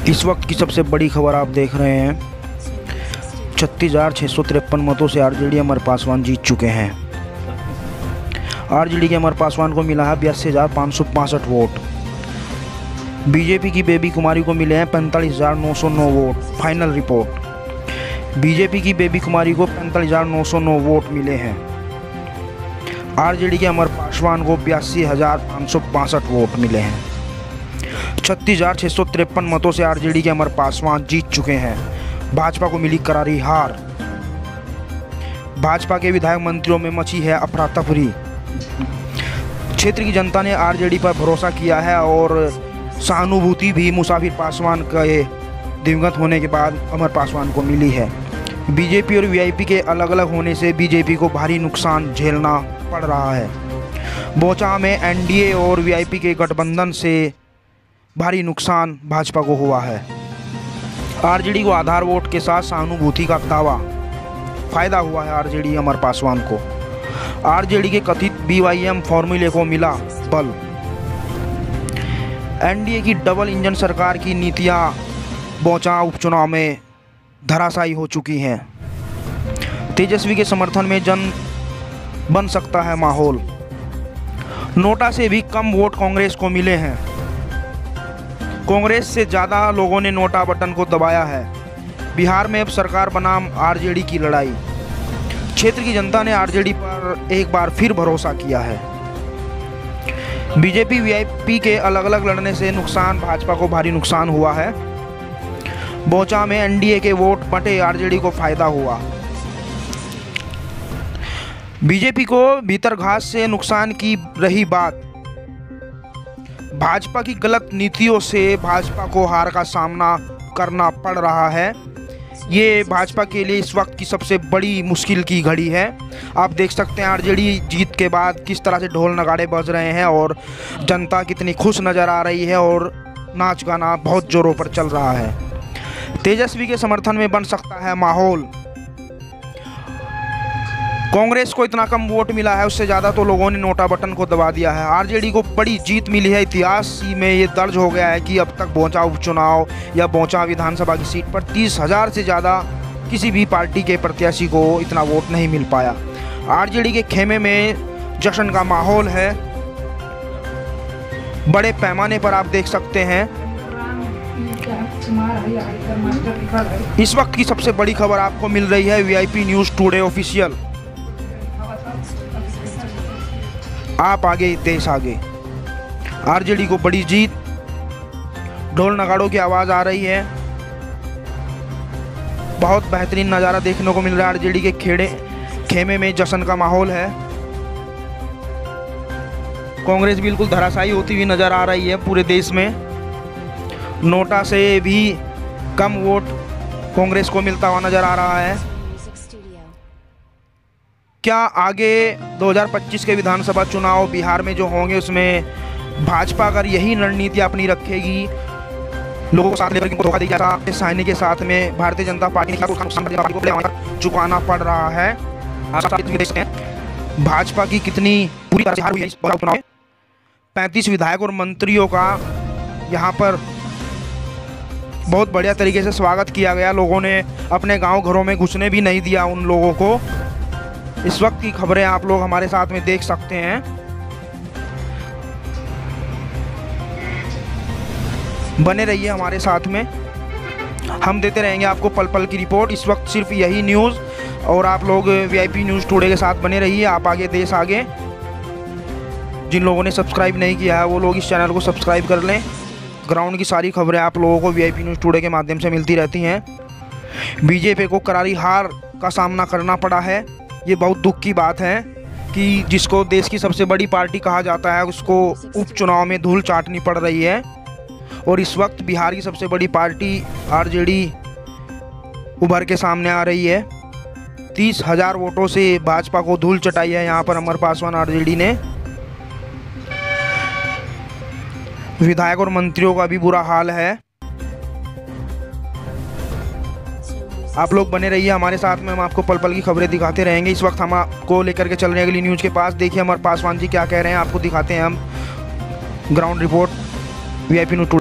इस वक्त की सबसे बड़ी खबर आप देख रहे हैं। 36,653 मतों से आरजेडी अमर पासवान जीत चुके हैं। आरजेडी के अमर पासवान को मिला है 82,565 वोट। बीजेपी की बेबी कुमारी को मिले हैं 45,909 वोट। फाइनल रिपोर्ट, बीजेपी की बेबी कुमारी को 45,909 वोट मिले हैं। आरजेडी के अमर पासवान को 82,565 वोट मिले हैं। 36,653 मतों से आरजेडी के अमर पासवान जीत चुके हैं। भाजपा को मिली करारी हार। भाजपा के विधायक मंत्रियों में मची है अफरा तफरी। क्षेत्र की जनता ने आरजेडी पर भरोसा किया है और सहानुभूति भी मुसाफिर पासवान के दिवंगत होने के बाद अमर पासवान को मिली है। बीजेपी और वीआईपी के अलग अलग होने से बीजेपी को भारी नुकसान झेलना पड़ रहा है। बोचा में एनडीए और वीआईपी के गठबंधन से भारी नुकसान भाजपा को हुआ है। आरजेडी को आधार वोट के साथ सहानुभूति का दावा, फायदा हुआ है आरजेडी अमर पासवान को। आरजेडी के कथित बीवाईएम फॉर्मूले को मिला बल। एनडीए की डबल इंजन सरकार की नीतियां बोचा उपचुनाव में धराशायी हो चुकी हैं। तेजस्वी के समर्थन में जन बन सकता है माहौल। नोटा से भी कम वोट कांग्रेस को मिले हैं। कांग्रेस से ज़्यादा लोगों ने नोटा बटन को दबाया है। बिहार में अब सरकार बनाम आरजेडी की लड़ाई। क्षेत्र की जनता ने आरजेडी पर एक बार फिर भरोसा किया है। बीजेपी वीआईपी के अलग अलग लड़ने से नुकसान भाजपा को भारी नुकसान हुआ है। बोचा में एनडीए के वोट बटे, आरजेडी को फायदा हुआ। बीजेपी को भीतरघात से नुकसान की रही बात। भाजपा की गलत नीतियों से भाजपा को हार का सामना करना पड़ रहा है। ये भाजपा के लिए इस वक्त की सबसे बड़ी मुश्किल की घड़ी है। आप देख सकते हैं आरजेडी जीत के बाद किस तरह से ढोल नगाड़े बज रहे हैं और जनता कितनी खुश नज़र आ रही है और नाच गाना बहुत जोरों पर चल रहा है। तेजस्वी के समर्थन में बन सकता है माहौल। कांग्रेस को इतना कम वोट मिला है, उससे ज़्यादा तो लोगों ने नोटा बटन को दबा दिया है। आरजेडी को बड़ी जीत मिली है। इतिहास में ये दर्ज हो गया है कि अब तक बोचा उपचुनाव या बोचा विधानसभा की सीट पर 30,000 से ज़्यादा किसी भी पार्टी के प्रत्याशी को इतना वोट नहीं मिल पाया। आरजेडी के खेमे में जश्न का माहौल है। बड़े पैमाने पर आप देख सकते हैं। इस वक्त की सबसे बड़ी खबर आपको मिल रही है वीआईपी न्यूज़ टुडे ऑफिशियल। आप आगे देश आगे। आरजेडी को बड़ी जीत। ढोल नगाड़ों की आवाज़ आ रही है। बहुत बेहतरीन नज़ारा देखने को मिल रहा है। आरजेडी के खेमे में जश्न का माहौल है। कांग्रेस बिल्कुल धराशायी होती हुई नज़र आ रही है पूरे देश में। नोटा से भी कम वोट कांग्रेस को मिलता हुआ नज़र आ रहा है। क्या आगे 2025 के विधानसभा चुनाव बिहार में जो होंगे उसमें भाजपा अगर यही रणनीति अपनी रखेगी, लोगों को साथ लेकर धोखा देगी, जैसा साइनी के साथ में भारतीय जनता पार्टी को चुकाना पड़ रहा है। भाजपा की कितनी पूरी तरह से हार हुई है इस चुनाव में। 35 विधायक और मंत्रियों का यहाँ पर बहुत बढ़िया तरीके से स्वागत किया गया। लोगों ने अपने गांव घरों में घुसने भी नहीं दिया उन लोगों को। इस वक्त की खबरें आप लोग हमारे साथ में देख सकते हैं। बने रहिए हमारे साथ में, हम देते रहेंगे आपको पल पल की रिपोर्ट। इस वक्त सिर्फ यही न्यूज़, और आप लोग वीआईपी न्यूज़ टुडे के साथ बने रहिए। आप आगे देश आगे। जिन लोगों ने सब्सक्राइब नहीं किया है वो लोग इस चैनल को सब्सक्राइब कर लें। ग्राउंड की सारी खबरें आप लोगों को वीआईपी न्यूज़ टुडे के माध्यम से मिलती रहती हैं। बीजेपी को करारी हार का सामना करना पड़ा है। ये बहुत दुख की बात है कि जिसको देश की सबसे बड़ी पार्टी कहा जाता है उसको उपचुनाव में धूल चाटनी पड़ रही है। और इस वक्त बिहार की सबसे बड़ी पार्टी आरजेडी उभर के सामने आ रही है। 30,000 वोटों से भाजपा को धूल चटाई है यहाँ पर अमर पासवान आरजेडी ने। विधायक और मंत्रियों का भी बुरा हाल है। आप लोग बने रहिए हमारे साथ में, हम आपको पल पल की खबरें दिखाते रहेंगे। इस वक्त हम आपको लेकर के चल रहे हैं अगली न्यूज़ के पास। देखिए अमर पासवान जी क्या कह रहे हैं, आपको दिखाते हैं हम ground report VIP news today.